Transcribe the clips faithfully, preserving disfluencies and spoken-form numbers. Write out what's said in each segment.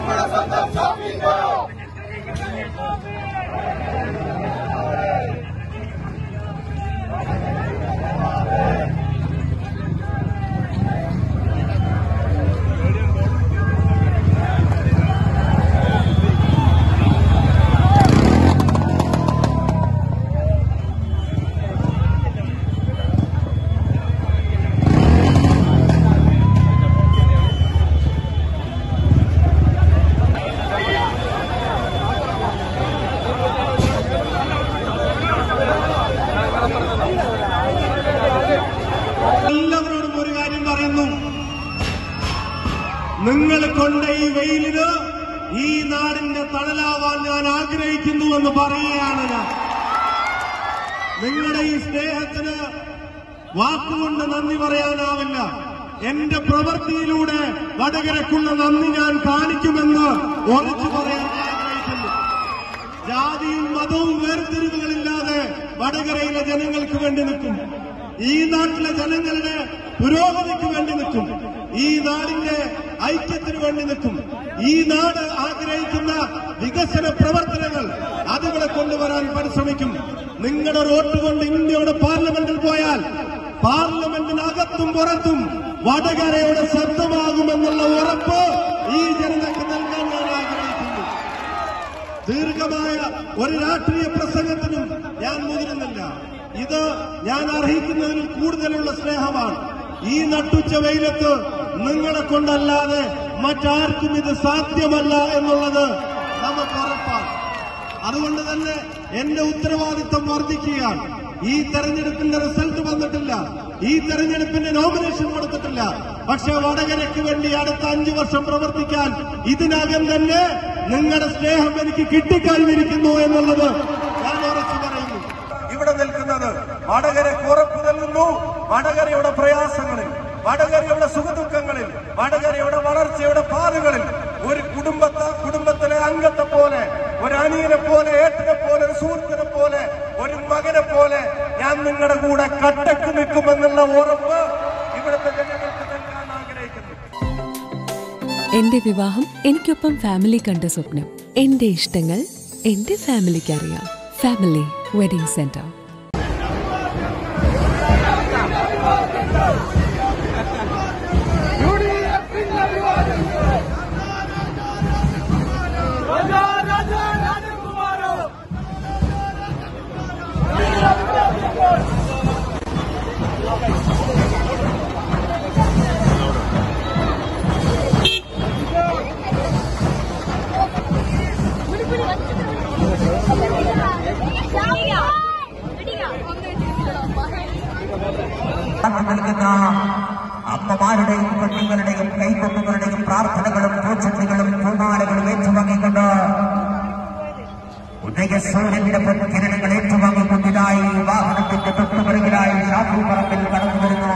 എല്ലാവരോടും ഒരു കാര്യം പറയുന്നു, നിങ്ങൾ കൊണ്ട് ഈ വെയിലിന് ഈ നാടിന്റെ തണലാവാൻ ഞാൻ ആഗ്രഹിക്കുന്നുവെന്ന് പറയുകയാണ് ഞാൻ. നിങ്ങളുടെ ഈ സ്നേഹത്തിന് വാക്കുകൊണ്ട് നന്ദി പറയാനാവില്ല. എന്റെ പ്രവൃത്തിയിലൂടെ വടകരക്കുള്ള നന്ദി ഞാൻ കാണിക്കുമെന്ന് ഉറച്ചു പറയാൻ ആഗ്രഹിക്കുന്നു. ജാതിയും മതവും വേർതിരിവുകളില്ലാതെ വടകരയിലെ ജനങ്ങൾക്ക് വേണ്ടി നിൽക്കും. ഈ നാട്ടിലെ ജനങ്ങളുടെ പുരോഗതിക്ക് വേണ്ടി നിൽക്കും. ഈ നാടിന്റെ ഐക്യത്തിന് വേണ്ടി നിൽക്കും. ഈ നാട് ആഗ്രഹിക്കുന്ന വികസന പ്രവർത്തനങ്ങൾ അതുകളെ കൊണ്ടുവരാൻ പരിശ്രമിക്കും. നിങ്ങളുടെ വോട്ട് കൊണ്ട് ഇന്ത്യയുടെ പാർലമെന്റിൽ പോയാൽ പാർലമെന്റിനകത്തും പുറത്തും വടകരയുടെ ശബ്ദമാകുമെന്നുള്ള ഉറപ്പ് ഈ ജനതയ്ക്ക് നൽകാൻ ഞാൻ ആഗ്രഹിക്കുന്നു. ദീർഘമായ ഒരു രാഷ്ട്രീയ പ്രസംഗത്തിനും ഞാൻ മുതിരുന്നില്ല. ഇത് ഞാൻ അർഹിക്കുന്നതിൽ കൂടുതലുള്ള സ്നേഹമാണ്. ഈ നട്ടുച്ച വെയിലത്ത് നിങ്ങളെ കൊണ്ടല്ലാതെ മറ്റാർക്കും ഇത് സാധ്യമല്ല എന്നുള്ളത് നമുക്ക് ഉറപ്പാണ്. അതുകൊണ്ട് തന്നെ എന്റെ ഉത്തരവാദിത്വം വർദ്ധിക്കുകയാണ്. ഈ തെരഞ്ഞെടുപ്പിന്റെ റിസൾട്ട് വന്നിട്ടില്ല, ഈ തെരഞ്ഞെടുപ്പിന്റെ നോമിനേഷൻ കൊടുത്തിട്ടില്ല. പക്ഷെ വടകരയ്ക്ക് വേണ്ടി അടുത്ത അഞ്ചു വർഷം പ്രവർത്തിക്കാൻ ഇതിനകം തന്നെ നിങ്ങളുടെ സ്നേഹം എനിക്ക് കിട്ടിക്കഴിഞ്ഞിരിക്കുന്നു എന്നുള്ളത് ഞാൻ ഉറച്ചു പറയുന്നു. ഇവിടെ നിൽക്കുന്നത് വടകരയ്ക്ക് ഉറപ്പ് നൽകുന്നു. വടകരയുടെ പ്രയാസങ്ങളിൽ, വടകരയുടെ സുഖദുഃഖങ്ങളിൽ, വടകരയുടെ വളർച്ചയുടെ പാതകളിൽ ഒരു കുടുംബത്തെ കുടുംബത്തിലെ അംഗത്തെ പോലെ, ഒരു അനിയനെ പോലെ, ഏട്ടനെ പോലെ, ഒരു സുഹൃത്തിനെ പോലെ, ഒരു മകനെ പോലെ ഞാൻ നിങ്ങളുടെ കൂടെ കട്ടക്ക് നിൽക്കുമെന്നുള്ള ഉറപ്പ് ഇവിടുത്തെ ജനങ്ങൾക്ക് നൽകാൻ ആഗ്രഹിക്കുന്നു. എന്റെ വിവാഹം എനിക്കൊപ്പം ഫാമിലി കണ്ട സ്വപ്നം. എന്റെ ഇഷ്ടങ്ങൾ എന്റെ ഫാമിലിക്ക് അറിയാം. Family wedding centre. നൽകുന്ന അമ്മമാരുടെയും കുഞ്ഞുങ്ങളുടെയും കൈകൊട്ടുകളുടെയും പ്രാർത്ഥനകളും പൂച്ചെണ്ടുകളും പൂമാലകളും ഏറ്റുവാങ്ങിക്കൊണ്ട് ഉദയസൂര്യന്റെ പൊൻകിരണങ്ങൾ ഏറ്റുവാങ്ങിക്കൊണ്ടിനായി വാഹനത്തിന്റെ തൊട്ടുപിറകിലായി ഷാഫി പറമ്പിൽ കടന്നു വരുന്നു.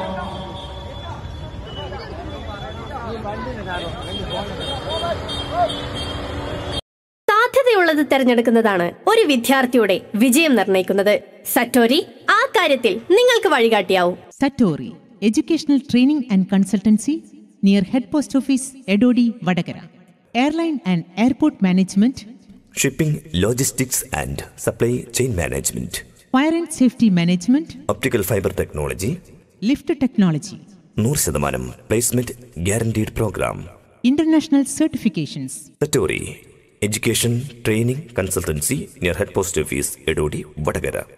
സാധ്യതയുള്ളത് തെരഞ്ഞെടുക്കുന്നതാണ് ഒരു വിദ്യാർത്ഥിയുടെ വിജയം നിർണ്ണയിക്കുന്നത്. സറ്റോരി ആ കാര്യത്തിൽ നിങ്ങൾക്ക് വഴികാട്ടിയാവും. Satori educational training and consultancy near head post office Edodi Vadakara. Airline and airport management, shipping, logistics and supply chain management, fire and safety management, optical fibre technology, lift technology, നൂറ് ശതമാനം placement guaranteed programme, international certifications. Satori education training consultancy near head post office Edodi Vadakara.